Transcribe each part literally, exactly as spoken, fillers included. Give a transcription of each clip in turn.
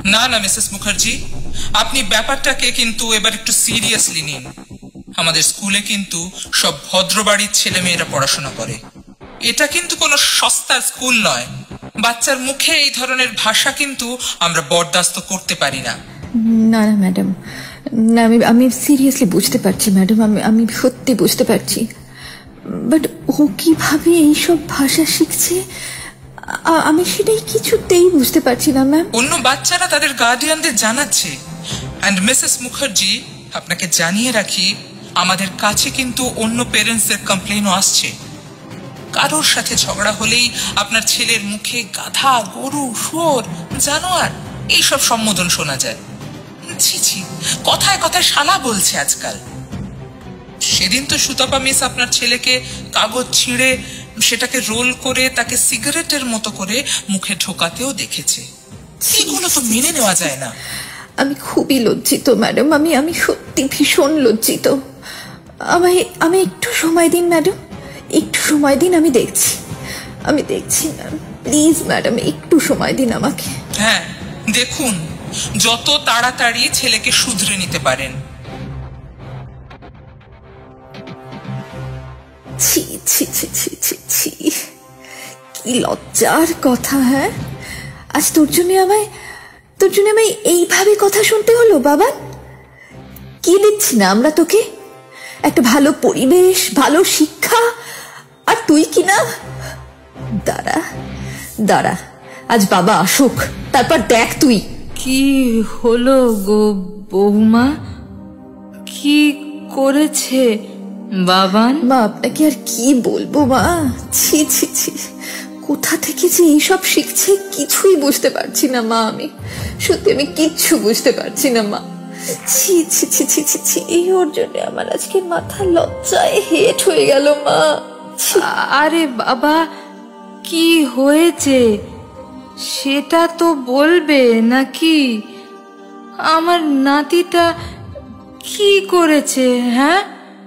না না মিসেস মুখার্জি, আপনি ব্যাপারটাকে কিন্তু এবার একটু সিরিয়াসলি নিন। আমাদের স্কুলে কিন্তু সব ভদ্রবাড়ির ছেলে মেয়েরা পড়াশোনা করে। এটা কিন্তু কোনো সস্তার স্কুল নয়। বাচ্চার মুখে এই ধরনের ভাষা কিন্তু আমরা বরদাস্ত করতে পারি না। না না ম্যাডাম, না আমি আমি সিরিয়াসলি বুঝতে পারছি ম্যাডাম, আমি আমি সত্যি বুঝতে পারছি। বাট ও কিভাবে এইসব ভাষা শিখছে আমি সেটাই কিছুতেই বুঝতে পারছি না ম্যাম। অন্য বাচ্চারা তাদের গার্ডিয়ানদের জানাচ্ছে। অ্যান্ড মিসেস মুখার্জি, আপনাকে জানিয়ে রাখি, আমাদের কাছে কিন্তু অন্য পেরেন্টসদের কমপ্লেনও আসছে। কারোর সাথে ঝগড়া হলেই আপনার ছেলের মুখে গাধা, গরু, শুয়োর, জানোয়ার এইসব সম্বোধন শোনা যায়। ছি ছি, কথায় কথায় শালা বলছে আজকাল। সেদিন তো সুতপা মিস আপনার ছেলেকে কাগজ ছিঁড়ে সেটাকে রোল করে তাকে সিগারেটের মতো করে মুখে ঢোকাতেও দেখেছে। এগুলো তো মেনে নেওয়া যায় না। আমি খুবই লজ্জিত ম্যাডাম, আমি আমি সত্যি ভীষণ লজ্জিত। আমায় আমি একটু সময় দিন ম্যাডাম, একটু সময় দিন, আমি দেখছি আমি দেখছি ম্যাম, প্লিজ ম্যাডাম একটু সময় দিন আমাকে। হ্যাঁ দেখুন, যত তাড়াতাড়ি ছেলেকে শুধরে নিতে পারেন। ছি ছি ছি ছি ছি ছি, কি লজ্জার কথা। হ্যাঁ, আজ তোর জন্য আমায় তোর জন্য আমায় এইভাবে কথা শুনতে হলো। বাবা, কি দিচ্ছি না আমরা তোকে? একটা ভালো পরিবেশ, ভালো শিক্ষা, আর তুই কি না? দাঁড়া দাঁড়া, আজ বাবা আসুক, তারপর দেখ তুই। কি হলো গো বৌমা? কি করেছে বাবান? মা, আপনাকে আর কি বলবো মা, ছি ছি ছি, কোথা থেকে যে এইসব শিখছে কিছুই বুঝতে পারছি না মা। আমি সত্যি আমি কিচ্ছু বুঝতে পারছি না মা। ছি ছি ছি ছি ছি ছি, এই ওর জন্য আমার আজকে মাথা লজ্জায় হেট হয়ে গেল মা। আরে বাবা, কি হয়েছে সেটা তো বলবে নাকি? আমার নাতিটা কি করেছে? হ্যাঁ,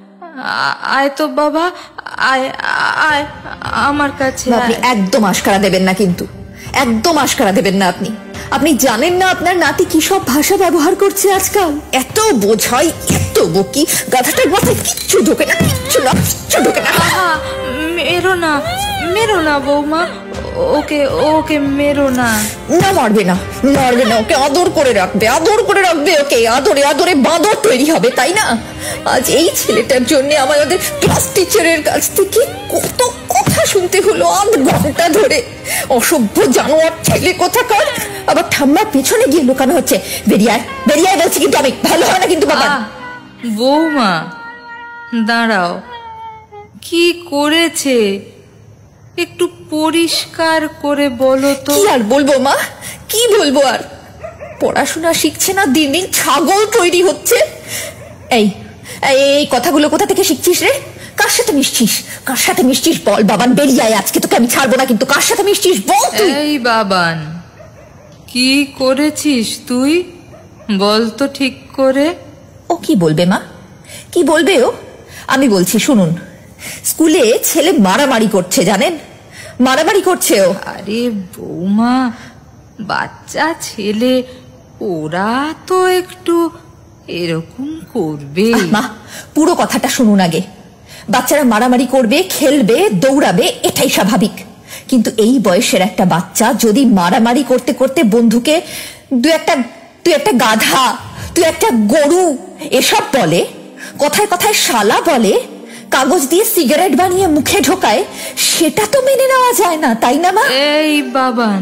আয় তো বাবা, আয় আয় আমার কাছে। আপনি একদম আশকারা দেবেন না, কিন্তু একদম আশকারা দেবেন না। আপনি আপনি জানেন না আপনার নাতি কি সব ভাষা ব্যবহার করছে আজকাল। এত বোঝাই, এত বকি, গাধাটার মাথায় কিচ্ছু ঢোকে না, কিচ্ছু না, কিচ্ছু ঢোকে না। মেরো না, মেরো না বৌমা, ওকে ওকে মেরো না। না, মারবে না, মারবে না, ওকে আদর করে রাখবে, আদর করে রাখবে ওকে। আদরে আদরে বাঁদর তৈরি হবে, তাই না? আজ এই ছেলেটার জন্য আমাদের ক্লাস টিচারের কাছ থেকে কত কথা শুনতে হলো আধ ঘন্টা ধরে। অসভ্য জানোয়ার ছেলে কোথাকার, আবার ঠাম্মার পেছনে গিয়ে লুকানো হচ্ছে। বেরিয়ে আয়, বেরিয়ে আয় বলছি, কিন্তু আমি ভালো হয় না কিন্তু বাবা। বৌমা দাঁড়াও, কি করেছে একটু পরিষ্কার করে বলো তো। কি আর বলবো মা, কি বলবো আর? পড়াশোনা শিখছে না, দিন দিন ছাগল তৈরি হচ্ছে। এই এই কথাগুলো কোথা থেকে শিখছিস রে? কার সাথে মিশছিস? কার সাথে মিশছিস বল বাবান, বেরিয়ে আয়, আজকে তোকে আমি ছাড়বো না কিন্তু। কার সাথে মিশছিস বল তুই। এই বাবান, কি করেছিস তুই? বল তো ঠিক করে। ও কি বলবে মা, কি বলবে ও? আমি বলছি শুনুন, স্কুলে ছেলে মারামারি করছে, জানেন? মারামারি করছে ও। আরে বৌমা, বাচ্চা ছেলে, ওরা তো একটু এরকম করবে। মা, পুরো কথাটা শুনুন আগে। বাচ্চারা মারামারি করবে, খেলবে, দৌড়াবে, এটাই স্বাভাবিক। কিন্তু এই বয়সের একটা বাচ্চা যদি মারামারি করতে করতে বন্ধুকে দু একটা তুই একটা গাধা, তুই একটা গরু এসব বলে, কথায় কথায় শালা বলে, কাগজ দিয়ে সিগারেট বানিয়ে মুখে ঢোকায়, সেটা তো মেনে নেওয়া যায় না, তাই না মা? এই বাবান,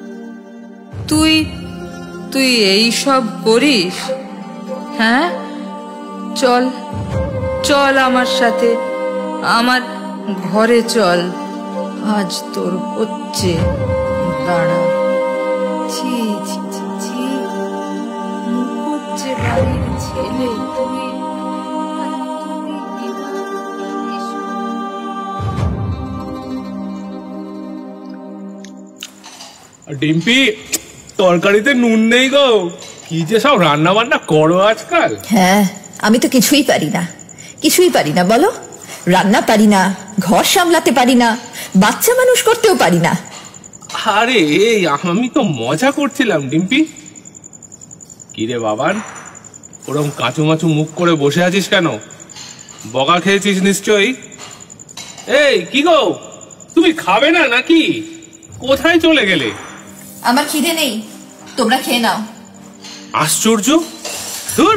তুই তুই এই সব করিস? হ্যাঁ, চল চল আমার সাথে, আমার ঘরে চল, আজ তোর হচ্ছে। দাঁড়া, ছি ছি ছি ছি, মুখোজ্জে বাড়ির ছেলে তুই। ডিম্পি, তরকারিতে নুন নেই গো। কি যে সব রান্না বান্না করো আজকাল। হ্যাঁ, আমি তো কিছুই পারি না, কিছুই পারি না। বলো, রান্না পারি না, ঘর সামলাতে পারি না, বাচ্চা মানুষ করতেও পারি না। আরে আমি তো মজা করছিলাম ডিম্পি। কি রে বাবান, ওরম কাঁচু মাচু মুখ করে বসে আছিস কেন? বকা খেয়েছিস নিশ্চয়ই। এই কি গো, তুমি খাবে না নাকি? কোথায় চলে গেলে? আমার খিদে নেই, তোমরা খেয়ে নাও। আশ্চর্য, ধুর।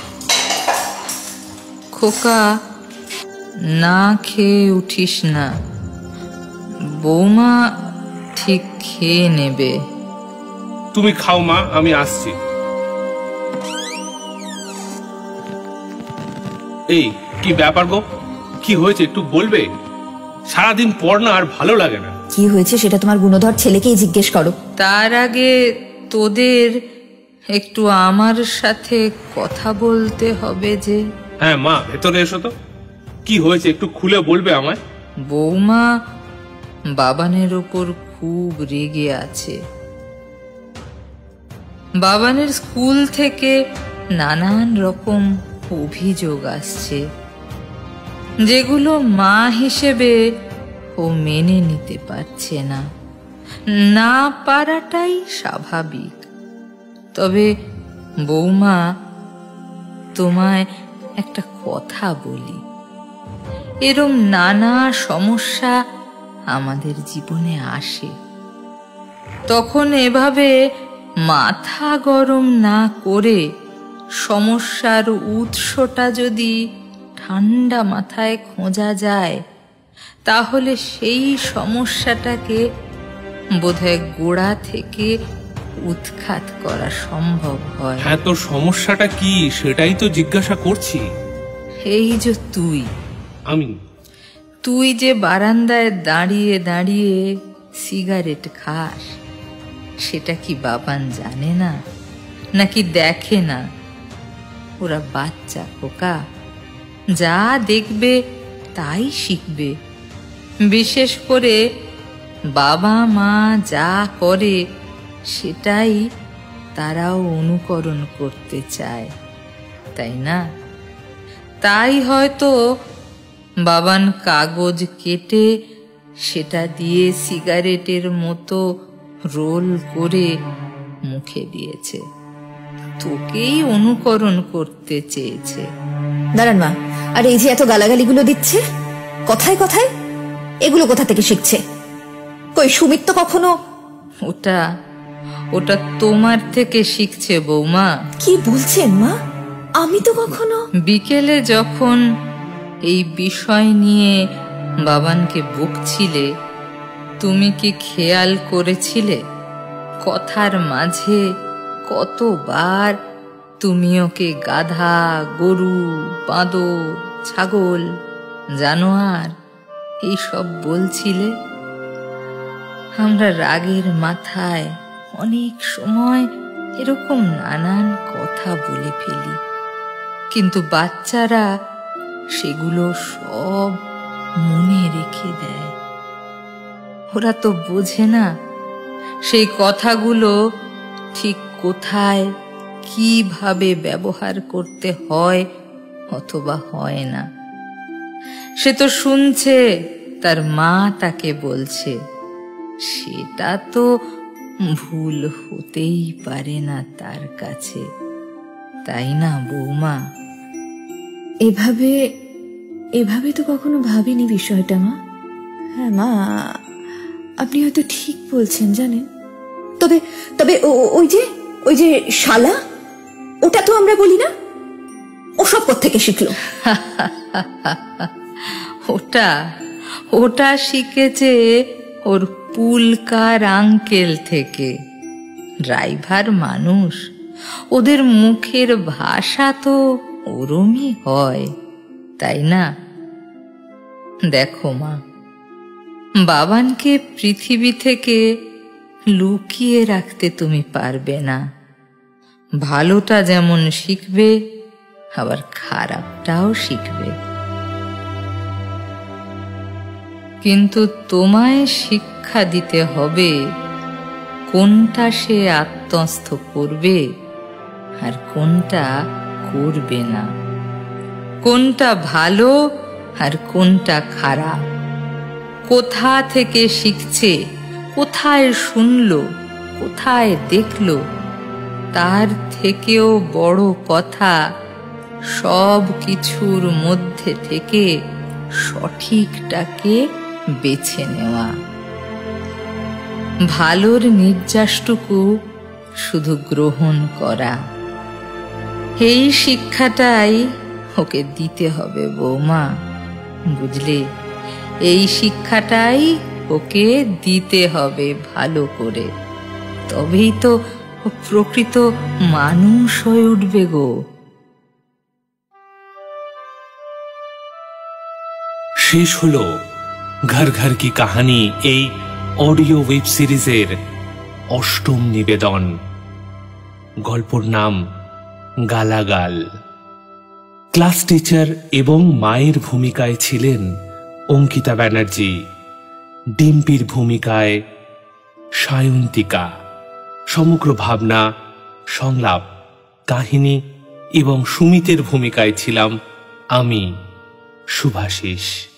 খোকা, না খেয়ে উঠিস না, বৌমা ঠিক খেয়ে নেবে। তুমি খাও মা, আমি আসছি। এই কি ব্যাপার গো, কি হয়েছে একটু বলবে? সারাদিন পর না আর ভালো লাগে না। কি হয়েছে সেটা তোমার গুণধর ছেলেকেই জিজ্ঞেস করো। তার আগে তোদের একটু আমার সাথে কথা বলতে হবে যে। হ্যাঁ মা, ভেতরে এসো তো। কি হয়েছে একটু খুলে বলবে আমায়? বৌমা বাবানের ওপর খুব রেগে আছে। বাবানের স্কুল থেকে নানান রকম অভিযোগ আসছে, যেগুলো মা হিসেবে ও মেনে নিতে পারছে না। না পারাটাই স্বাভাবিক। তবে বৌমা, তোমায় একটা কথা বলি, এরম নানা সমস্যা আমাদের জীবনে আসে, তখন এভাবে মাথা গরম না করে সমস্যার উৎসটা যদি ঠান্ডা মাথায় খোঁজা যায়, তাহলে সেই সমস্যাটাকে বোধহয় গোড়া থেকে উৎখাত করা সম্ভব হয়। হ্যাঁ, তো সমস্যাটা কি সেটাই তো জিজ্ঞাসা করছি। এই যে তুই আমি তুই যে বারান্দায় দাঁড়িয়ে দাঁড়িয়ে সিগারেট খাস, সেটা কি বাবান জানে না নাকি দেখে না? ওরা বাচ্চা খোকা, যা দেখবে তাই শিখবে। বিশেষ করে বাবা মা যা করে সেটাই তারাও অনুকরণ করতে চায়, তাই না? তাই হয়তো বাবান কাগজ কেটে সেটা দিয়ে সিগারেটের মতো রোল করে মুখে দিয়েছে, তোকেই অনুকরণ করতে চেয়েছে। দাঁড়ান মা, আর এই যে এত গালাগালিগুলো দিচ্ছে কথায় কথায়, এগুলো কোথা থেকে শিখছে? কই সুমিত তো কখনো। ওটা ওটা তোমার থেকে শিখছে বৌমা। কি বলছেন মা? আমি তো কখনো। বিকেলে যখন এই বিষয় নিয়ে বাবানকে বকছিলে, তুমি কি খেয়াল করেছিলে কথার মাঝে কতবার তুমি ওকে গাধা, গরু, বাঁদর, ছাগল, জানোয়ার এইসব বলছিলে? আমরা রাগের মাথায় অনেক সময় এরকম নানান কথা বলে ফেলি, কিন্তু বাচ্চারা সেগুলো সব মনে রেখে দেয়। ওরা তো বোঝে না সেই কথাগুলো ঠিক কোথায় কিভাবে ব্যবহার করতে হয় অথবা হয় না। সে তো শুনছে তার মা তাকে বলছে, সেটা তো ভুল হতেই পারে না তার কাছে, তাই না বৌমা? এভাবে এভাবে তো কখনো ভাবিনি বিষয়টা মা। হ্যাঁ মা, আপনি হয়তো ঠিক বলছেন জানেন। তবে তবে ওই যে ওই যে শালা, ওটা তো আমরা বলি না। ওসব কোত্থেকে শিখলো? ওটা ওটা শিখেছে ওর পুলকার আঙ্কেল থেকে। ড্রাইভার মানুষ, ওদের মুখের ভাষা তো ওরমই হয়, তাই না? দেখো মা, বাবানকে পৃথিবী থেকে লুকিয়ে রাখতে তুমি পারবে না। ভালোটা যেমন শিখবে, আবার খারাপটাও শিখবে। কিন্তু তোমায় শিক্ষা দিতে হবে কোনটা সে আত্মস্থ করবে আর কোনটা করবে না, কোনটা ভালো আর কোনটা খারাপ, কোথা থেকে শিখছে, কোথায় শুনলো, কোথায় দেখলো, তার থেকেও বড় কথা সব কিছুর মধ্যে থেকে সঠিকটাকে বেছে নেওয়া। ভালোর নির্যাসটুকু শুধু গ্রহণ করা, এই শিক্ষাটাই ওকে দিতে হবে বৌমা, বুঝলে? এই শিক্ষাটাই ওকে দিতে হবে ভালো করে, তবেই তো প্রকৃত মানুষ হয়ে উঠবে গো। শেষ হলো ঘর ঘর কি কাহানি এই অডিও ওয়েব সিরিজের অষ্টম নিবেদন। গল্পর নাম গালাগাল। ক্লাস টিচার এবং মায়ের ভূমিকায় ছিলেন অঙ্কিতা ব্যানার্জি, ডিম্পির ভূমিকায় সায়ন্তিকা। সমগ্র ভাবনা, সংলাপ, কাহিনী এবং সুমিতের ভূমিকায় ছিলাম আমি, শুভাশিস।